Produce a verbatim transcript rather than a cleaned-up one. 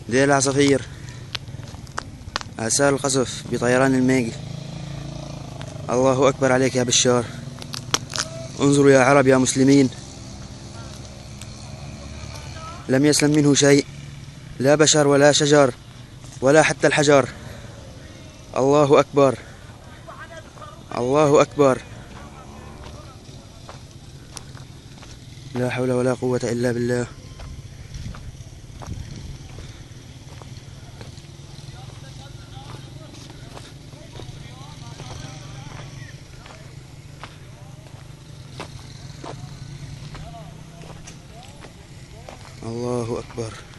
ذي العصافير، آثار القصف بطيران الميج. الله أكبر عليك يا بشار. انظروا يا عرب يا مسلمين، لم يسلم منه شيء، لا بشر ولا شجر ولا حتى الحجر. الله أكبر، الله أكبر، لا حول ولا قوة إلا بالله. الله أكبر.